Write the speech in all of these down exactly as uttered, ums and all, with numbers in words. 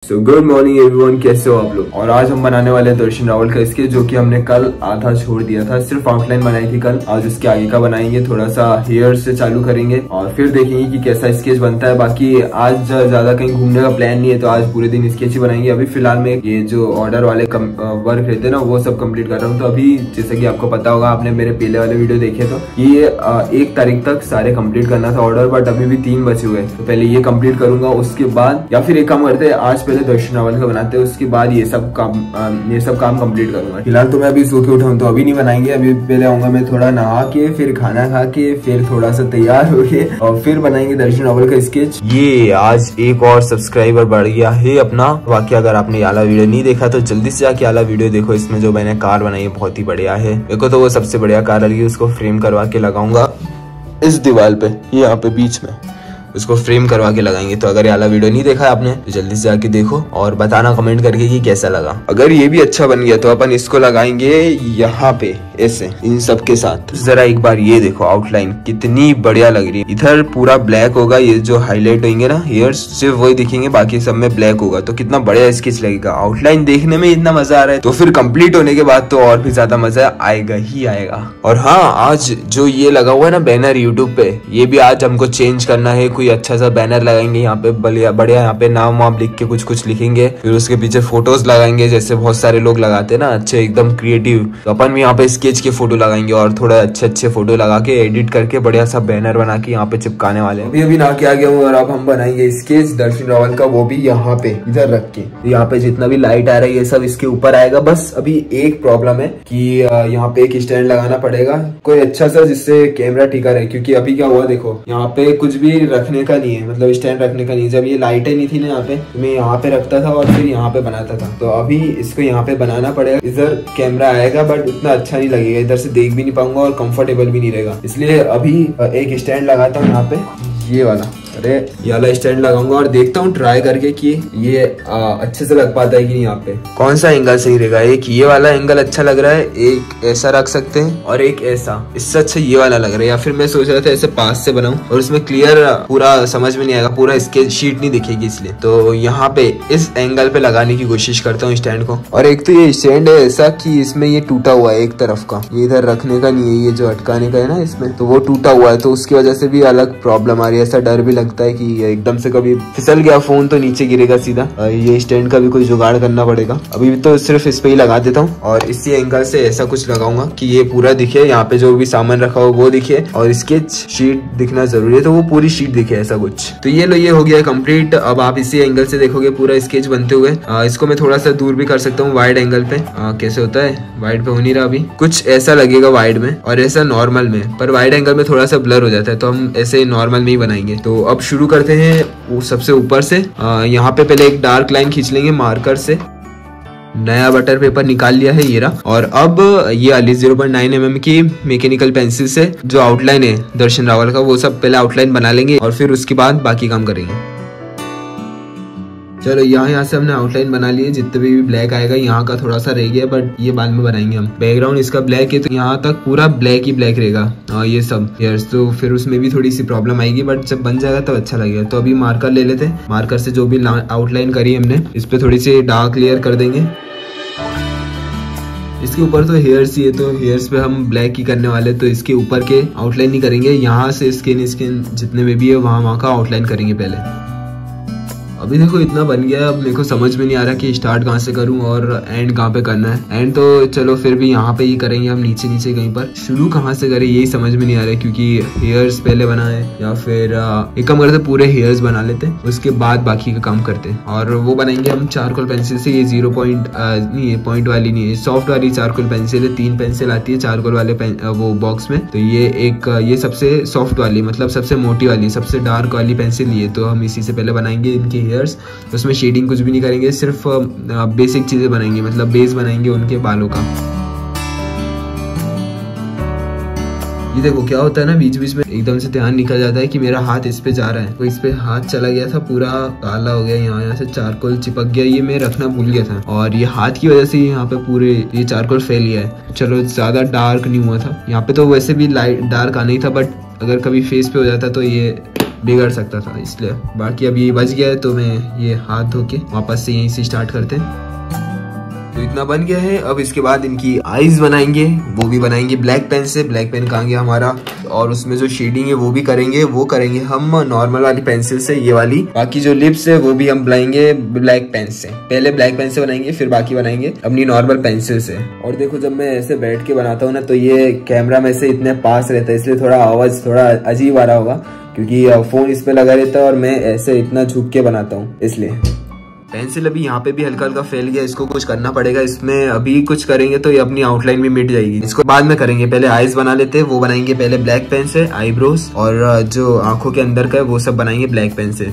So good morning everyone, कैसे हो आप लोग। और आज हम बनाने वाले हैं दर्शन रावल का स्केच, जो कि हमने कल आधा छोड़ दिया था। सिर्फ आउटलाइन बनाई थी कल, आज उसके आगे का बनाएंगे। थोड़ा सा हेयर से चालू करेंगे और फिर देखेंगे कि कैसा स्केच बनता है। बाकी आज ज्यादा कहीं घूमने का प्लान नहीं है, तो आज पूरे दिन स्केच ही बनाएंगे। अभी फिलहाल में ये जो ऑर्डर वाले वर्क रहते हैं ना, वो सब कम्प्लीट कर रहा हूँ। तो अभी जैसे कि आपको पता होगा, आपने मेरे पहले वाले वीडियो देखे तो ये एक तारीख तक सारे कंप्लीट करना था ऑर्डर, बट अभी भी तीन बचे हुए। तो पहले ये कंप्लीट करूंगा, उसके बाद या फिर एक काम करते हैं, आज पहले दर्शन रावल का बनाते हैं, उसके बाद ये सब काम ये सब काम कंप्लीट करूंगा। फिलहाल तो मैं अभी सो के उठा हूं, तो अभी नहीं बनाएंगे। अभी पहले आऊंगा मैं थोड़ा नहा के, फिर खाना खा के, फिर थोड़ा सा तैयार हो के, और फिर बनाएंगे दर्शन रावल का स्केच। ये आज एक और सब्सक्राइबर बढ़ गया है अपना। बाकी अगर आपने ये वाला वीडियो नहीं देखा तो जल्दी से जाके वाला वीडियो देखो। इसमें जो मैंने कार बनाई है बहुत ही बढ़िया है। देखो तो वो सबसे बढ़िया कार लगी, उसको फ्रेम करवा के लगाऊंगा इस दीवार पे, ये यहाँ पे बीच में उसको फ्रेम करवा के लगाएंगे। तो अगर ये वाला वीडियो नहीं देखा है आपने तो जल्दी से जाके देखो और बताना कमेंट करके कि कैसा लगा। अगर ये भी अच्छा बन गया तो अपन इसको लगाएंगे यहाँ पे ऐसे, इन सब के साथ। जरा एक बार ये देखो आउटलाइन कितनी बढ़िया लग रही है। इधर पूरा ब्लैक होगा, ये जो हाईलाइट होंगे ना हेयर्स सिर्फ वही दिखेंगे, बाकी सब में ब्लैक होगा। तो कितना बढ़िया स्केच लगेगा। आउटलाइन देखने में इतना मजा आ रहा है, तो फिर कंप्लीट होने के बाद तो और भी ज्यादा मजा आएगा ही आएगा। और हाँ, आज जो ये लगा हुआ है ना बैनर यूट्यूब पे, ये भी आज हमको चेंज करना है। कोई अच्छा सा बैनर लगाएंगे यहाँ पे, बढ़िया बढ़िया यहाँ पे नाम वाम लिख के कुछ कुछ लिखेंगे। फिर उसके पीछे फोटोज लगाएंगे, जैसे बहुत सारे लोग लगाते हैं ना अच्छे एकदम क्रिएटिव। तो अपन भी यहाँ पे स्केच के फोटो लगाएंगे और थोड़ा अच्छे अच्छे फोटो लगा के एडिट करके बढ़िया सा बैनर बना के यहाँ पे चिपकाने वाले हैं। अभी अभी ना के आ गया हूँ और अब हम बनाएंगे स्केच दर्शन रावल का, वो भी यहाँ पे इधर रख के। यहाँ पे जितना भी लाइट आ रहा है ये सब इसके ऊपर आएगा। बस अभी एक प्रॉब्लम है कि यहाँ पे एक स्टैंड लगाना पड़ेगा, कोई अच्छा सा, जिससे कैमरा टिका रहे। क्योंकि अभी क्या हुआ देखो, यहाँ पे कुछ भी रखने का नहीं है, मतलब स्टैंड रखने का नहीं। जब ये लाइटें नहीं थी ना यहाँ पे, तो मैं यहाँ पे रखता था और फिर यहाँ पे बनाता था। तो अभी इसको यहाँ पे बनाना पड़ेगा। इधर कैमरा आएगा बट उतना अच्छा नहीं लगेगा, इधर से देख भी नहीं पाऊंगा और कंफर्टेबल भी नहीं रहेगा। इसलिए अभी एक स्टैंड लगाता हूँ यहाँ पे, ये वाला। अरे ये वाला स्टैंड लगाऊंगा और देखता हूँ ट्राई करके कि ये आ, अच्छे से लग पाता है कि नहीं। यहाँ पे कौन सा एंगल सही रहेगा। एक ये वाला एंगल अच्छा लग रहा है, एक ऐसा रख सकते हैं और एक ऐसा। इससे अच्छा ये वाला लग रहा है। या फिर मैं सोच रहा था ऐसे पास से बनाऊं और उसमें क्लियर पूरा समझ में नहीं आएगा, पूरा स्केच शीट नहीं दिखेगी। इसलिए तो यहाँ पे इस एंगल पे लगाने की कोशिश करता हूँ स्टैंड को। और एक तो ये स्टैंड है ऐसा कि इसमें ये टूटा हुआ है एक तरफ का, ये इधर रखने का नहीं है, ये जो अटकाने का है ना इसमें, तो वो टूटा हुआ है। तो उसकी वजह से भी अलग प्रॉब्लम आ रही है। ऐसा डर भी लगता है कि एकदम से कभी फिसल गया फोन तो नीचे गिरेगा सीधा। ये स्टैंड का भी कोई जुगाड़ करना पड़ेगा। अभी तो सिर्फ इस पे ही लगा देता हूँ और इसी एंगल से ऐसा कुछ लगाऊंगा कि ये पूरा दिखे, यहाँ पे जो भी सामान रखा हो वो दिखे और स्केच शीट दिखना जरूरी है, तो वो पूरी शीट दिखे ऐसा कुछ। तो ये लो, ये हो गया कंप्लीट। अब आप इसी एंगल से देखोगे पूरा स्केच बनते हुए। आ, इसको मैं थोड़ा सा दूर भी कर सकता हूँ वाइड एंगल पे। आ, कैसे होता है, वाइड पे हो नहीं रहा अभी, कुछ ऐसा लगेगा वाइड में और ऐसा नॉर्मल में, पर वाइड एंगल में थोड़ा सा ब्लर हो जाता है। तो हम ऐसे नॉर्मल में ही बनाएंगे। तो अब शुरू करते हैं वो सबसे ऊपर से। यहाँ पे पहले एक डार्क लाइन खींच लेंगे मार्कर से। नया बटर पेपर निकाल लिया है ये रहा। और अब ये वाली zero point nine M M की मैकेनिकल पेंसिल से जो आउटलाइन है दर्शन रावल का, वो सब पहले आउटलाइन बना लेंगे और फिर उसके बाद बाकी काम करेंगे। चलो यहाँ यहाँ से हमने आउटलाइन बना ली है। जितने भी ब्लैक आएगा यहाँ का थोड़ा सा रह गया, बट ये बाद में बनाएंगे हम। बैकग्राउंड इसका ब्लैक है तो यहाँ तक पूरा ब्लैक ही ब्लैक रहेगा। और ये सब हेयर्स तो फिर उसमें भी थोड़ी सी प्रॉब्लम आएगी, बट जब बन जाएगा तो अच्छा लगेगा। तो अभी मार्कर ले लेते हैं। मार्कर से जो भी आउटलाइन करी हमने, इस पे थोड़ी सी डार्क लेयर कर देंगे। इसके ऊपर तो हेयर्स ही है, तो हेयर्स पे हम ब्लैक ही करने वाले, तो इसके ऊपर के आउटलाइन नहीं करेंगे। यहाँ से स्किन स्किन जितने में भी है वहाँ वहाँ का आउटलाइन करेंगे पहले। अभी देखो इतना बन गया है। अब मेरे को समझ में नहीं आ रहा कि स्टार्ट कहाँ से करूँ और एंड कहाँ पे करना है। एंड तो चलो फिर भी यहाँ पे ही करेंगे हम, नीचे नीचे कहीं पर। शुरू कहाँ से करें यही समझ में नहीं आ रहा है, क्योंकि हेयर्स पहले बनाए या फिर एक काम करते पूरे हेयर्स बना लेते, उसके बाद बाकी का काम करते। और वो बनाएंगे हम चारकोल पेंसिल से। ये जीरो पॉइंट नहीं है, पॉइंट वाली नहीं है, सॉफ्ट वाली चारकोल पेंसिल है। तीन पेंसिल आती है चारकोल वाले वो बॉक्स में। तो ये एक ये सबसे सॉफ्ट वाली, मतलब सबसे मोटी वाली, सबसे डार्क वाली पेंसिल ये। तो हम इसी से पहले बनाएंगे इनकी हेयर्स। उसमें शेडिंग कुछ भी नहीं करेंगे, सिर्फ बेसिक चीजें बनाएंगे, मतलब बेस बनाएंगे उनके बालों का। ये देखो क्या होता है ना, बीच बीच में एकदम से ध्यान निकल जाता है कि मेरा हाथ इस पे जा रहा है, तो इस पे हाथ चला गया था, पूरा काला हो गया, यहाँ यहाँ से चारकोल चिपक गया। ये मैं रखना भूल गया था और ये हाथ की वजह से यहाँ पे पूरे ये चारकोल फैल गया है। चलो ज्यादा डार्क नहीं हुआ था यहाँ पे, तो वैसे भी लाइट डार्क आना ही था, बट अगर कभी फेस पे हो जाता तो ये बिगड़ सकता था, इसलिए। बाकी अब ये बच गया है तो मैं ये हाथ धो के वापस से यहीं से स्टार्ट करते हैं। तो इतना बन गया है। अब इसके बाद इनकी आईज बनाएंगे, वो भी बनाएंगे ब्लैक पेन से। ब्लैक पेन कहाँ गया हमारा, और उसमें जो शेडिंग है वो भी करेंगे, वो करेंगे हम नॉर्मल वाली पेंसिल से, ये वाली। बाकी जो लिप्स है वो भी हम बनाएंगे ब्लैक पेन से। पहले ब्लैक पेन से बनाएंगे, फिर बाकी बनाएंगे अपनी नॉर्मल पेंसिल से। और देखो जब मैं ऐसे बैठ के बनाता हूँ ना, तो ये कैमरा में से इतने पास रहता है, इसलिए थोड़ा आवाज थोड़ा अजीब आ रहा होगा, क्योंकि फोन इस पे लगा रहता है और मैं ऐसे इतना झुक के बनाता हूँ, इसलिए। पेंसिल अभी यहाँ पे भी हल्का हल्का फैल गया, इसको कुछ करना पड़ेगा। इसमें अभी कुछ करेंगे तो ये अपनी आउटलाइन भी मिट जाएगी, इसको बाद में करेंगे। पहले आईज बना लेते हैं, वो बनाएंगे पहले ब्लैक पेन से। आईब्रोज और जो आंखों के अंदर का है वो सब बनाएंगे ब्लैक पेन से।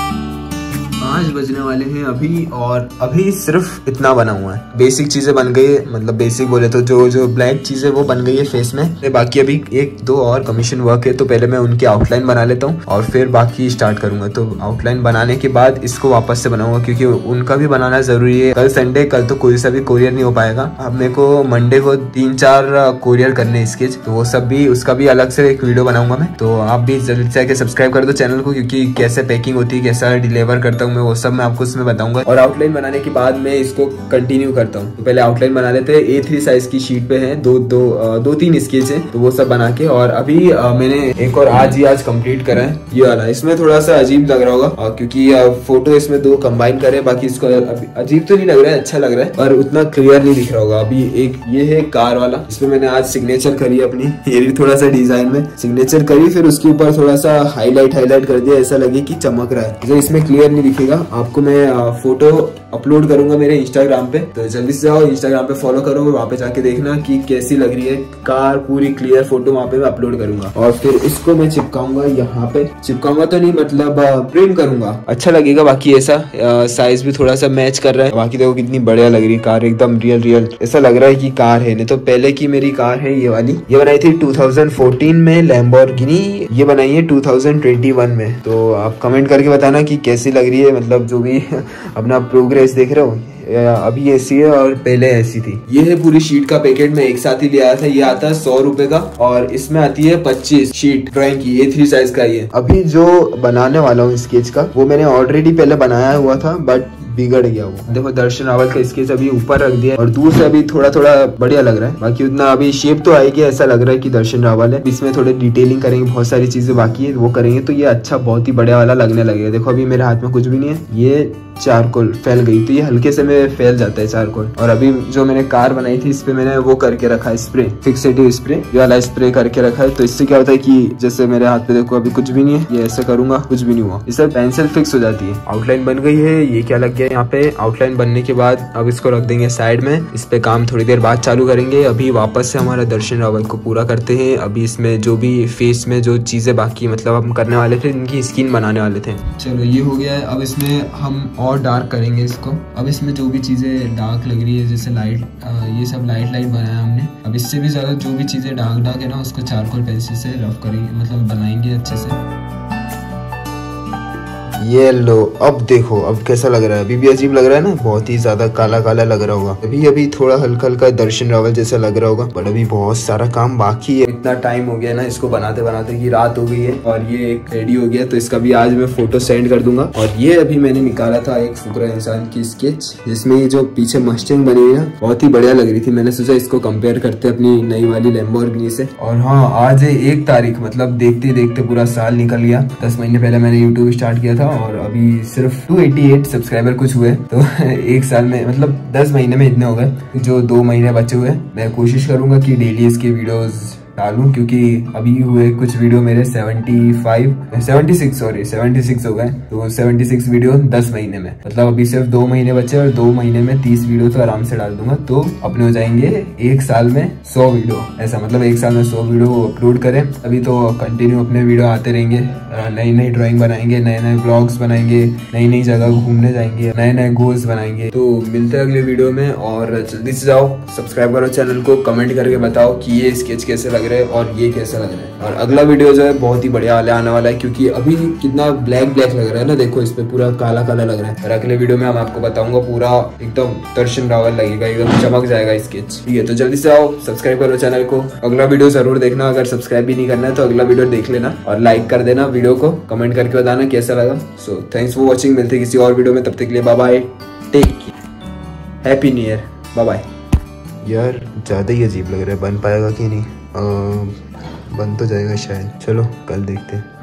पाँच बजने वाले हैं अभी, और अभी सिर्फ इतना बना हुआ है। बेसिक चीजें बन गई है, मतलब बेसिक बोले तो जो जो ब्लैक चीजें वो बन गई है फेस में। बाकी अभी एक दो और कमीशन वर्क है, तो पहले मैं उनकी आउटलाइन बना लेता हूँ और फिर बाकी स्टार्ट करूंगा। तो आउटलाइन बनाने के बाद इसको वापस से बनाऊंगा, क्योंकि उनका भी बनाना जरूरी है। कल संडे, कल तो कोई सा भी कोरियर नहीं हो पाएगा। अब मेरे को मंडे को तीन चार कोरियर करने स्केच, तो वो सब भी, उसका भी अलग से एक वीडियो बनाऊंगा मैं। तो आप भी जल्दी से आके सब्सक्राइब कर दो चैनल को, क्योंकि कैसे पैकिंग होती है, कैसा डिलीवर करता हूँ, वो सब मैं आपको इसमें बताऊंगा। और आउटलाइन बनाने के बाद मैं इसको कंटिन्यू करता हूँ। तो पहले आउटलाइन बना लेते हैं। ए थ्री साइज की शीट पे है, दो दो दो तीन स्केच है, तो वो सब बना के। और अभी आ, मैंने एक और आज ही आज कंप्लीट करा है, ये वाला। इसमें थोड़ा सा अजीब लग रहा होगा, क्योंकि आ, फोटो इसमें दो कंबाइन करे। बाकी इसको अजीब तो नहीं लग रहा है, अच्छा लग रहा है, पर उतना क्लियर नहीं दिख रहा होगा। अभी एक ये है कार वाला, इसमें मैंने आज सिग्नेचर करी अपनी, ये भी थोड़ा सा डिजाइन में सिग्नेचर करी, फिर उसके ऊपर थोड़ा सा हाईलाइट हाईलाइट कर दिया, ऐसा लगे कि चमक रहा है। जो इसमें क्लियर नहीं दिखेगा आपको, मैं फोटो अपलोड करूंगा मेरे इंस्टाग्राम पे, तो जल्दी से जाओ इंस्टाग्राम पे फॉलो करो, वहाँ पे जाके देखना कि कैसी लग रही है कार। पूरी क्लियर फोटो वहाँ पे मैं अपलोड करूंगा। और फिर इसको मैं चिपकाऊंगा, यहाँ पे चिपकाऊंगा तो नहीं, मतलब प्रिंट करूंगा, अच्छा लगेगा। बाकी ऐसा साइज भी थोड़ा सा मैच कर रहा है। बाकी देखो कितनी बढ़िया लग रही है कार, एकदम रियल रियल, ऐसा लग रहा है कि कार है। नहीं तो पहले की मेरी कार है ये वाली, ये बनाई थी टू थाउजेंड फोर्टीन में लैम्बोर्गिनी, ये बनाई है टू थाउजेंड ट्वेंटी वन में। तो आप कमेंट करके बताना कि कैसी लग रही है, मतलब जो भी अपना प्रोग्रेस देख रहे हो। अभी ऐसी है और पहले ऐसी थी। ये है पूरी शीट का पैकेट, मैं एक साथ ही ले आया था। ये आता है सौ रुपए का, और इसमें आती है पच्चीस शीट ड्राइंग की, ए थ्री साइज का। ये अभी जो बनाने वाला हूँ स्केच का, वो मैंने ऑलरेडी पहले बनाया हुआ था, बट बिगड़ गया वो। देखो दर्शन रावल का स्केच अभी ऊपर रख दिया, और दूर से अभी थोड़ा थोड़ा बढ़िया लग रहा है। बाकी उतना अभी शेप तो आएगी, ऐसा लग रहा है कि दर्शन रावल है। इसमें थोड़े डिटेलिंग करेंगे, बहुत सारी चीजें बाकी है, वो करेंगे तो ये अच्छा बहुत ही बढ़िया वाला लगने लगेगा। देखो अभी मेरे हाथ में कुछ भी नहीं है, ये चारकोल फैल गई, तो ये हल्के से में फैल जाता है चारकोल। और अभी जो मैंने कार बनाई थी, इस पे मैंने वो करके रखा है स्प्रे, फिक्सेटिव स्प्रे, ये वाला स्प्रे करके रखा है। तो इससे क्या होता है कि जैसे मेरे हाथ पे देखो अभी कुछ भी नहीं है, ये ऐसे करूंगा कुछ भी नहीं हुआ, इससे पेंसिल फिक्स हो जाती है। आउटलाइन बन गई है। ये क्या लग गया यहाँ पे, आउटलाइन बनने के बाद अब इसको रख देंगे साइड में। इस पे काम थोड़ी देर बाद चालू करेंगे। अभी वापस से हमारा दर्शन रावल को पूरा करते हैं। अभी इसमें जो भी फेस में जो चीजें बाकी मतलब हम करने वाले थे, इनकी स्किन बनाने वाले थे। चलो ये हो गया है। अब इसमें हम और डार्क करेंगे इसको। अब इसमें जो भी चीजें डार्क लग रही है, जैसे लाइट, ये सब लाइट लाइट बनाया हमने। अब इससे भी ज्यादा जो भी चीजें डार्क डार्क है ना, उसको चारकोल पेंसिल से रफ करेंगे, मतलब बनाएंगे अच्छे से। ये लो, अब देखो अब कैसा लग रहा है। अभी भी अजीब लग रहा है ना, बहुत ही ज्यादा काला काला लग रहा होगा। अभी अभी थोड़ा हल्का हल्का दर्शन रावल जैसा लग रहा होगा, बट अभी बहुत सारा काम बाकी है। इतना टाइम हो गया ना इसको बनाते बनाते कि रात हो गई है, और ये एक रेडी हो गया। तो इसका भी आज मैं फोटो सेंड कर दूंगा। और ये अभी मैंने निकाला था एक फुकरा इंसान की स्केच, जिसमें ये जो पीछे मस्टैंग बनी हुई है बहुत ही बढ़िया लग रही थी। मैंने सोचा इसको कंपेयर करते अपनी नई वाली लैम्बोर्गिनी से। और हाँ, आज है एक तारीख, मतलब देखते देखते पूरा साल निकल गया। दस महीने पहले मैंने यूट्यूब स्टार्ट किया था, और अभी सिर्फ दो सौ अट्ठासी सब्सक्राइबर कुछ हुए। तो एक साल में, मतलब दस महीने में इतने हो गए। जो दो महीने बचे हुए, मैं कोशिश करूंगा कि डेली इसके वीडियोस डालूं, क्योंकि अभी हुए कुछ वीडियो मेरे पचहत्तर, छिहत्तर सॉरी छिहत्तर हो गए। तो छिहत्तर वीडियो दस महीने में, मतलब अभी सिर्फ दो महीने बचे, और दो महीने में तीस वीडियो तो आराम से डाल दूंगा। तो अपने हो जाएंगे एक साल में सौ वीडियो, ऐसा मतलब एक साल में सौ वीडियो अपलोड करें। अभी तो कंटिन्यू अपने वीडियो आते रहेंगे, नई नई ड्राइंग बनाएंगे, नए नए ब्लॉग्स बनाएंगे, नई नई जगह घूमने जाएंगे, नए नए गोल्स बनाएंगे। तो मिलते हैं अगले वीडियो में, और जल्दी से जाओ सब्सक्राइब करो चैनल को, कमेंट करके बताओ कि ये स्केच कैसे लगा। लग रहे हैं और ये कैसा लग रहा है। और अगला वीडियो जो है बहुत ही बढ़िया वाले आने वाला है, क्योंकि अभी कितना ब्लैक ब्लैक लग रहा है ना, देखो इस पे पूरा काला काला लग रहा है। और अगले वीडियो में हम आपको बताऊंगा पूरा एकदम दर्शन रावल लगेगा, एकदम चमक जाएगा स्केच। ठीक है, तो जल्दी से आओ, सब्सक्राइब करो चैनल को। अगला वीडियो जरूर देखना, अगर सब्सक्राइब भी नहीं करना है तो अगला वीडियो देख लेना और लाइक कर देना वीडियो को, कमेंट करके बताना कैसा लगा। सो थैंक्स फॉर वॉचिंग, मिलते किसी और वीडियो में, तब तक के लिए bye bye, take care, happy new year, bye bye. यार ज़्यादा ही अजीब लग रहा है, बन पाएगा कि नहीं? आ, बन तो जाएगा शायद, चलो कल देखते हैं।